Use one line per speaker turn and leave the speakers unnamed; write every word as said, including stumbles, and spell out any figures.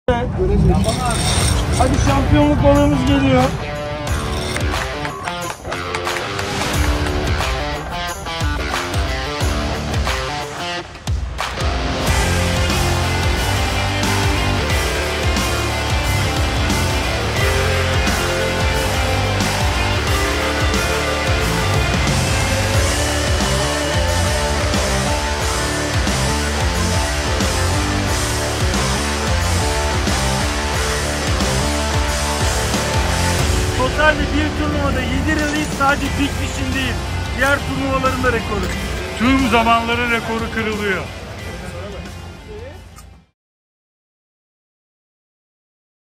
Hadi şampiyonluk balığımız geliyor. Totalde bir turnuvada yedi release sadece Big Fish'in değil, diğer turnuvaların da rekoru.
Tüm zamanların rekoru kırılıyor.